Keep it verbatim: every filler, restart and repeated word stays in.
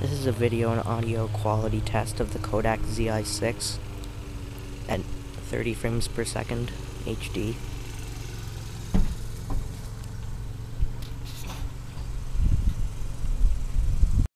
This is a video and audio quality test of the Kodak Z I six at thirty frames per second H D.